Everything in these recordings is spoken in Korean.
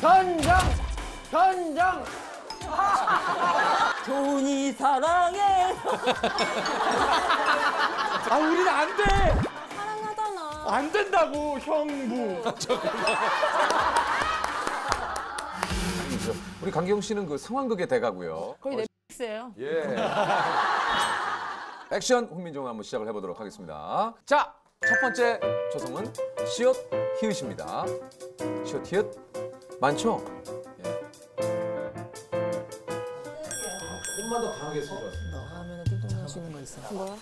현장! 현장! 돈이 사랑해. 아, 우리는 안 돼! 사랑하잖아. 안 된다고, 형부. 우리 강경 씨는 그 상황극의 대가고요. 거의 넷플릭스예요. 예. 액션 훈민정음 한번 시작을 해보도록 하겠습니다. 자, 첫 번째 조성은 시옷 히읗입니다. 시옷 히읗 많죠? 예. 좀만 더 강하게 해주셨습니다 너 하면은 띵동 할 수 있는 거 있어. 뭐야?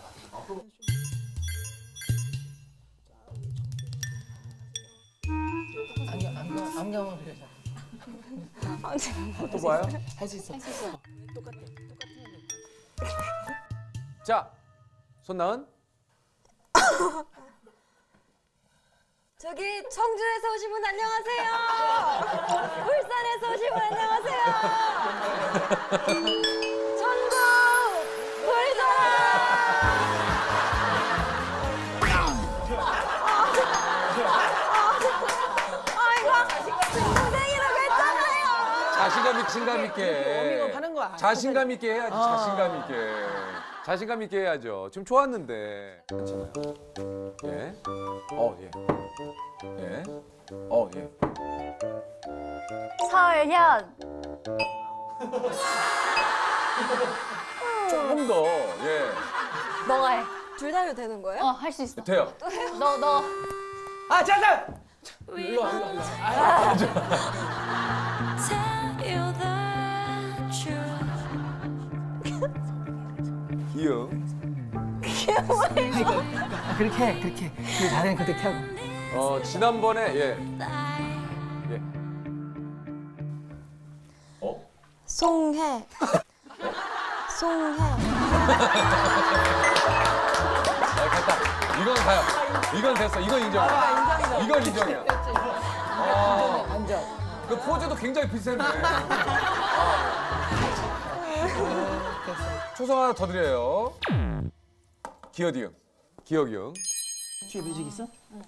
안경을 그려줘. 또 봐요? 할 수 있어. 똑같아. 자, 손나은. 저기 청주에서 오신 분 안녕하세요. 울산에서 오신 분 안녕하세요. 전국 보이잖아. 아이고 동생이라고 했잖아요. 자신감 있게. 워밍업 하는 거야. 자신감 있게 해야지. 자신감 있게. 자신감 있게 해야죠. 지금 좋았는데. 괜찮아요. 예. 예. 예. 예. 서현. 조금 더. 예. 너가 해. 둘 다 해도 되는 거예요? 할 수 있어. 돼요. 너. 아, 잠깐! 일로 와. 귀여워. 그렇게 해. 그렇게. 그 자네는 그렇게 하고. 지난번에 예. 송해. 송해. 갔다. 이건 가요. 이건 됐어. 이건 인정. 이건 인정이야. 앉아. 그 포즈도 굉장히 비슷했네. 초성 하나 더 드려요. 기어디응. 기어기응. 뒤에 뮤직 있어?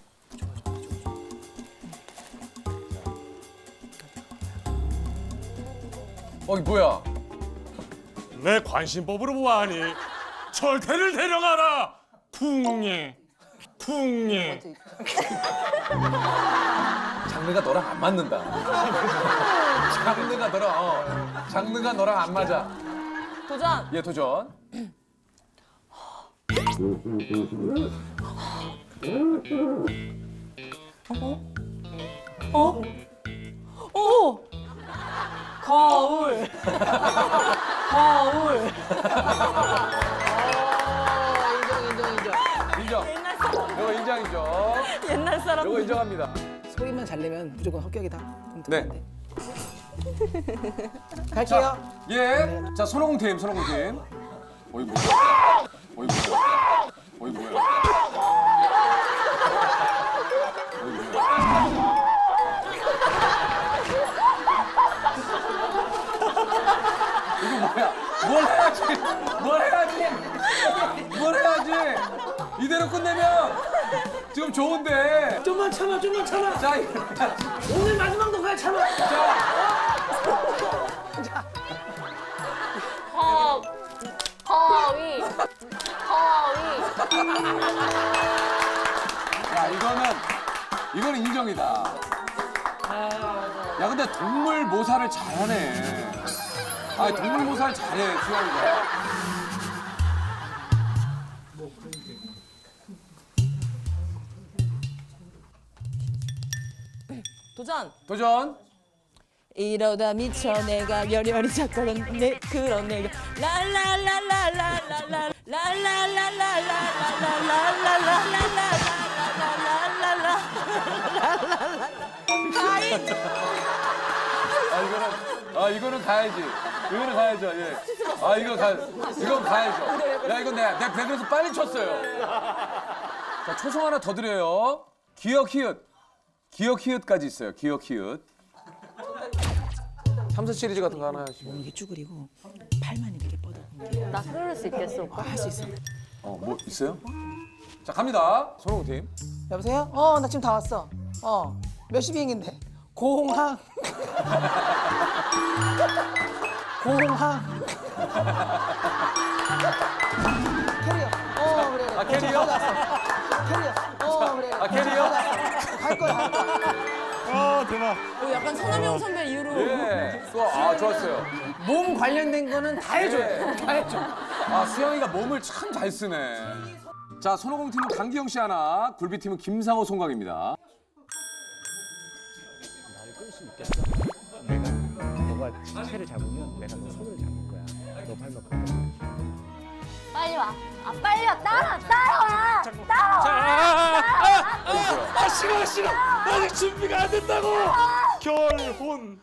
이게 뭐야? 내 관심법으로 보아하니 철퇴를 데려가라. 풍예. 풍예. 장르가 너랑 안 맞는다. 장르가 너랑 안 맞아. 도전. 예, 도전. 오! 거울. 거울. 인정. 이거 인정이죠. 옛날 사람. 이거 인정합니다. 소리만 잘 내면 무조건 합격이다. 네. 갈게요. 예. 자, 손오공 팀. 어이 뭐야? 어이 뭐야? 어이 뭐야? 이거 뭐야? 뭘 해야지? 이대로 끝내면 지금 좋은데. 좀만 참아. 자, 오늘 마지막 녹화 참아. 허위. 야, 이거는 인정이다. 야, 근데 동물 모사를 잘하네. 동물 모사를 잘해, 수영이가. 도전. 이러다 미쳐 내가 열혈이 작가는 내 그런 내가 이거는 가야지. 이거는 가야죠. 예. 이건 가야죠. 야, 이건 내 배그에서 빨리 쳤어요. 자, 초성 하나 더 드려요. 기억 히읗까지 있어요. 기억 히읗. 삼사 시리즈 같은 거 하나 하시면. 이게 쭈그리고 팔만 이렇게 뻗어. 나 그럴 수 있겠어, 오빠. 할 수 있어. 뭐 있어요? 자, 갑니다. 손오공 팀. 여보세요? 나 지금 다 왔어. 몇 시 비행인데? 공항. 공항. 캐리어. 그래. 아, 캐리어? 캐리어. 그래. 아, 캐리어? 갈 거야. 대박. 약간 서남영 선배 이후로 예. 좋았어요. 몸 관련된 거는 다 해줘요. 다 해줘. 아, 수영이가 몸을 참 잘 쓰네. 자, 손오공 팀은 강기영 씨 하나, 굴비 팀은 김상호 송강입니다. 너가 채를 잡으면 내가 너 손을 잡을 거야. 너 발목 걷어. 빨리 와. 아, 빨리 와. 따라와. 싫어. 아직 준비가 안 됐다고. 결혼.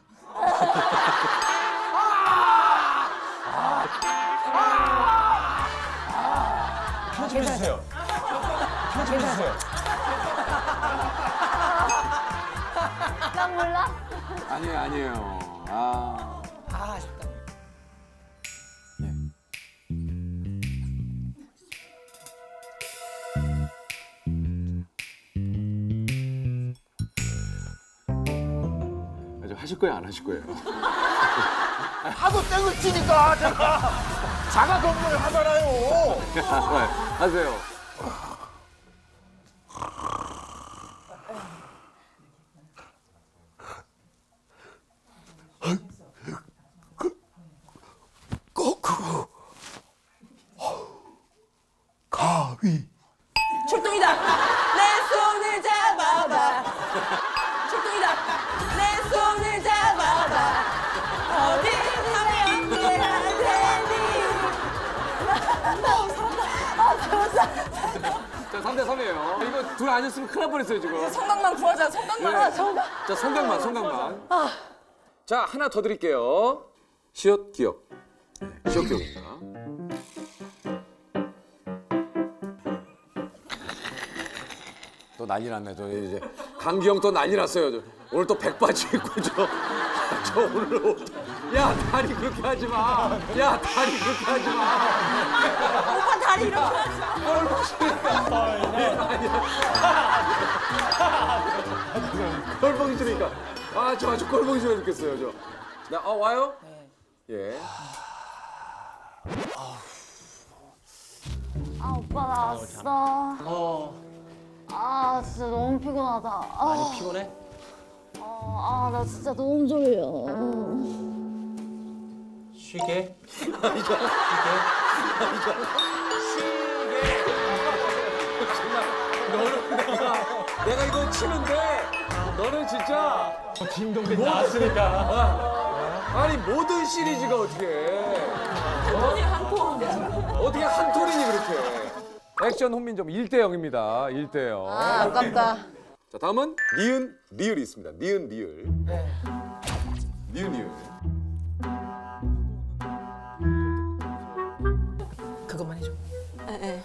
편집 해주세요. 난 몰라. 아니에요. 아. 아쉽다. 하실 거예요, 안 하실 거예요? 하도 땡을 치니까 제가 자가 검문을 하잖아요. 하세요. 거꾸로 가위. 출동이다. 내 손을 잡아봐. 출동이다. 내 손을 잡아봐. 어디 가면 돼야 되니. 자, 3대 3이에요. 이거 둘 아니었으면 큰일 날 뻔했어요, 지금. 성강만 구하자. 성강만. 네. 자, 송강만. 자, 하나 더 드릴게요. 시옷 기억. 시옷 기억입니다. 또 난리 났네. 저 이제 강기영 또 난리 났어요. 저. 오늘 또 백바지 입고 저 오늘 옷. 야, 다리 그렇게 하지 마. 야, 다리 그렇게 하지 마. 오빠 다리 이렇게 하지. 꼴보기 싫으니까. 아, 저 아주 꼴보기 싫어 죽겠어요, 저. 와요? 네. 예. 아, 오빠 나왔어. 아, 진짜 너무 피곤하다. 많이 피곤해? 나 진짜 너무 졸려. 쉬게. 내가 이거 치는데 너는 진짜 딩동댕 나왔으니까. 아니 모든 시리즈가 어떻게 어떻게 한 톨이니 그렇게. 액션 혼민점 1대 0입니다. 1대 0. 아, 아깝다. 자, 다음은 니은 리을이 있습니다. 니은 리을. 니은 리을. 그것만 해줘. 네.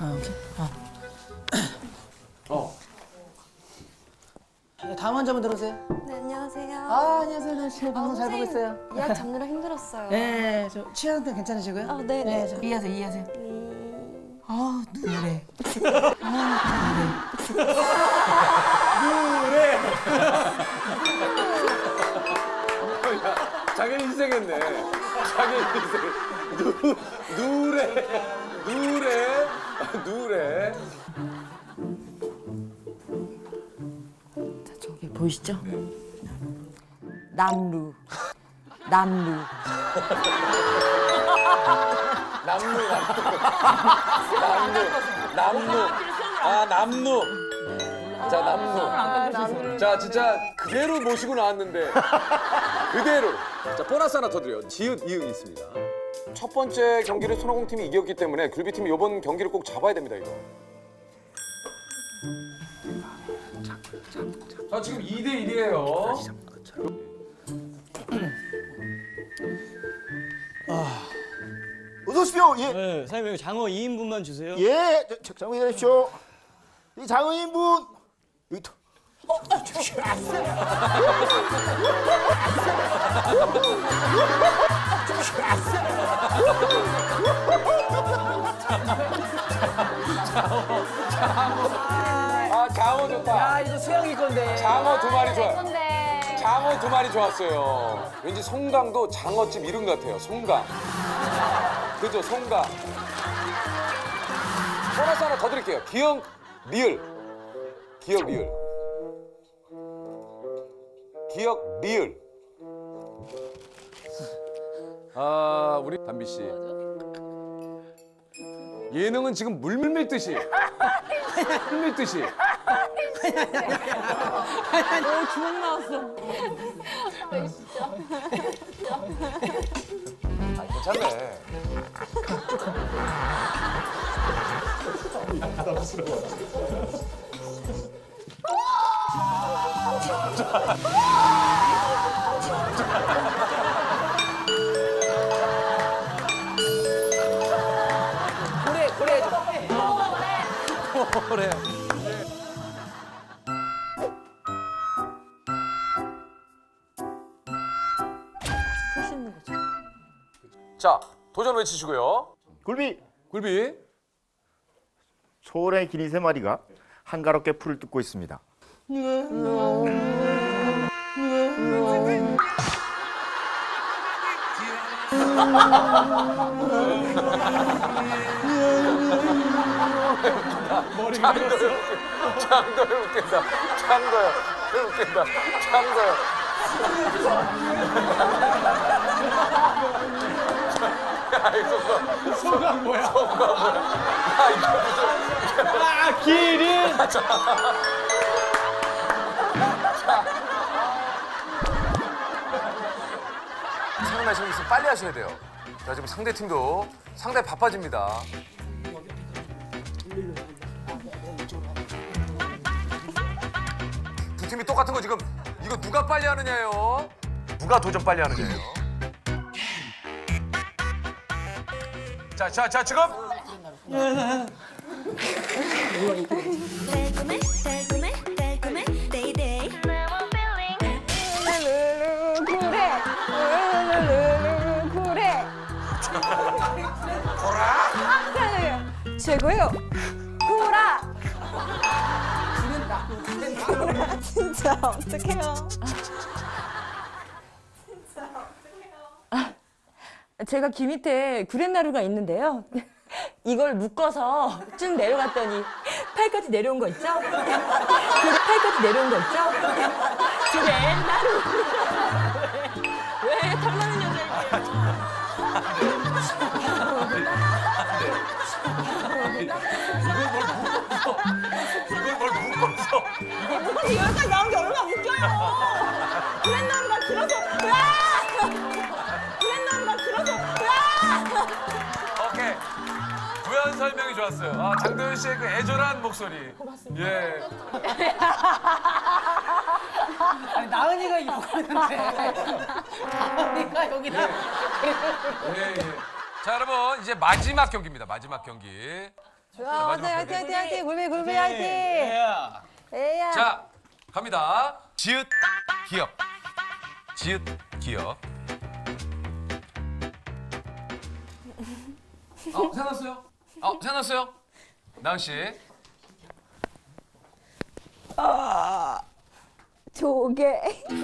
오케이. 다음 환자분 들어오세요. 네, 안녕하세요. 안녕하세요. 나 지금 방송 잘 보고 있어요. 예약 잡느라 힘들었어요. 네, 저 취향 때 괜찮으시고요? 네. 저 이해하세요. 누래. 자기 희생했네. 자기 희생. 누래. 자, 저기 보이시죠? 남루. 남루. 남루. 자, 남루. 자, 진짜 그대로 모시고 나왔는데. 그대로. 자, 보너스 하나 더 드려요. 지읒, 이응이 있습니다. 첫 번째 경기를 손오공 팀이 이겼기 때문에 굴비 팀이 이번 경기를 꼭 잡아야 됩니다, 이거. 자, 지금 2대 1이에요. 어서 오십시오. 예. 네, 사장님 장어 2인분만 주세요. 예. 장어 기다리십시오. 이 장어 인분. 여기 또. 장어 좋다. 이거 수영이 건데. 장어 2마리 좋아. 근데 장어 2마리 좋았어요. 왠지 송강도 장어집 이름 같아요. 송강. 그죠, 송강. 보너스 하나 더 드릴게요. 기억, 리을. 기억, 리을. 기억, 리을. 아, 우리 담비 씨. 예능은 지금 물물 밀듯이. 밀듯이. 주먹 나왔어. 괜찮네. 그래. 자, 도전 외치시고요. 굴비. 굴비. 소래 기린 3마리가 한가롭게 풀을 뜯고 있습니다. 장도연 웃긴다. 장도연 웃긴다. 장도연. 야, 이거 소감 뭐야? 소감 뭐야? 야, 이거 무슨? 아, 기린. 생각나시는 거 있으면 빨리 하셔야 돼요. 자, 지금 상대 팀도 상당히 바빠집니다. 두 팀이 똑같은 거 지금 이거 누가 빨리 하느냐예요. 누가 도전 빨리 하느냐예요. 자, 지금 달콤해 데이데이 그래. 최고예요. 구라. 구라 진짜 어떡해요. 제가 귀 밑에 구렛나루가 있는데요. 이걸 묶어서 쭉 내려갔더니 팔까지 내려온 거 있죠? 팔까지 내려온 거 있죠? 구렛나루. 왜 털나는 여자일게요? 이걸 뭘 묶었어? 묶어서 여기까지 나온 게 얼마나 웃겨요. 구렛나루가 길어서 구렛나루가 길어서 오케이. 부연 설명이 좋았어요. 아, 장도연 씨의 그 애절한 목소리. 고맙습니다. 예. 아니, 나은이가 이러고 있는데. 나은이가 여기다. 예. 자, 여러분 이제 마지막 경기입니다. 마지막 경기. 좋아, 화이팅, 굴비 화이팅. 에야. 자, 갑니다. 지읒, 기억. 지읒, 기억. 생각났어요? 생각났어요? 나은 씨. 조개.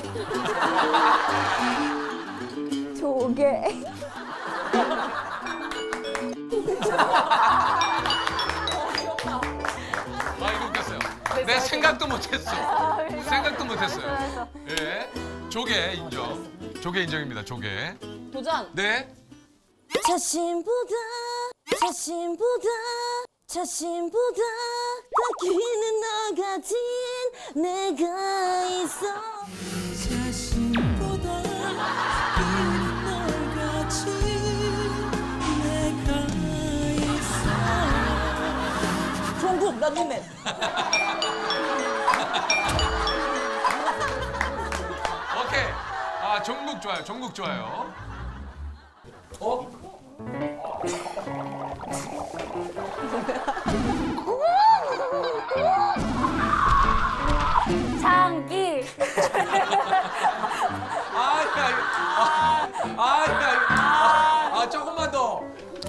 이거 웃겼어요. 내 생각도 못했어. 생각도 못했어요. 예. 조개 인정. 조개 인정입니다. 조개. 도전. 네. 자신보다 더 귀는 너 가진 내가 있어. 자신보다 귀는 너 가진 내가 있어. 종국 런닝맨. 오케이. 종국 좋아요. 종국 좋아요. 장기 조금만 더.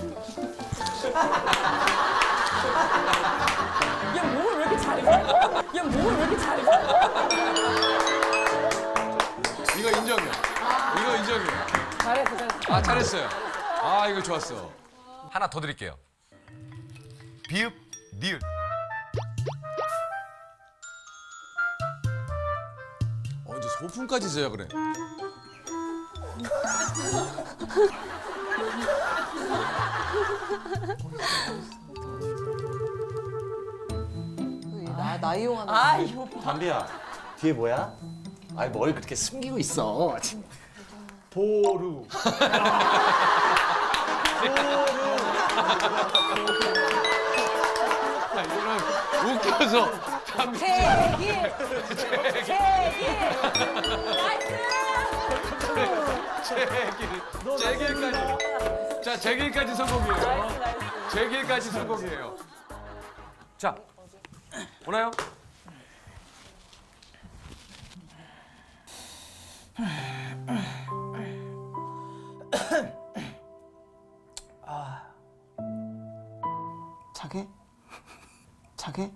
얘 몸을 왜 이렇게 잘해? 아, 잘했어요. 아, 이거 좋았어. 하나 더 드릴게요. 비읍 니을. 이제 소품까지 줘야 그래. 나 이용하는. 아 이거 담비야 뒤에 뭐야? 아니 뭘 그렇게 숨기고 있어. 보루. 이거는 웃겨서. 제길까지. 자, 제길까지 성공이에요. 제길까지 성공이에요. 자, 오나요? 자게? 자게?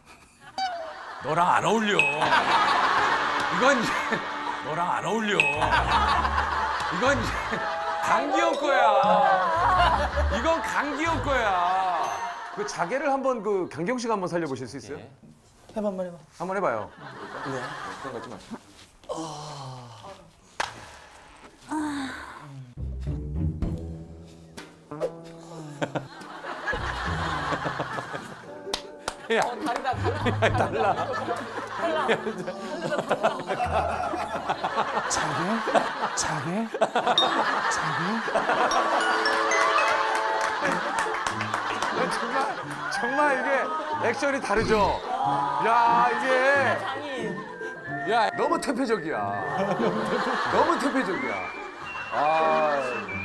너랑 안 어울려. 이건 이제 너랑 안 어울려. 이건 이제 강기영 거야. 이건 강기영 거야. 그 자개를 한번 그 강경 씨가 한번 살려보실 수 있어요? 해봐 한번 해봐. 한번 해봐요. 네. 그런 거 하지 마. 야, 달라. 자게? 정말 이게 액션이 다르죠? 야, 이게. 야, 너무 퇴폐적이야. 너무 퇴폐적이야. 아.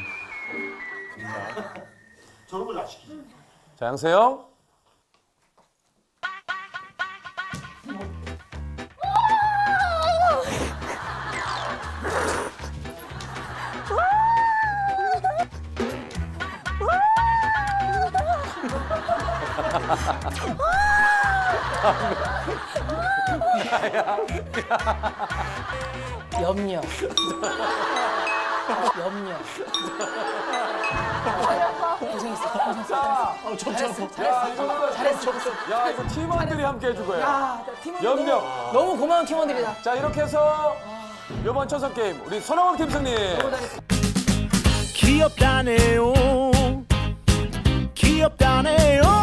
저런 걸 나 시키지. 자, 양세형. 염려. 염려. 잘했어. 야, 이거 팀원들이 함께 해준 거야. 염려. 너무 고마운 팀원들이다. 자, 이렇게 해서 이번 초성 게임 우리 손흥민 팀 승리. 귀엽다네요. 귀엽다네요.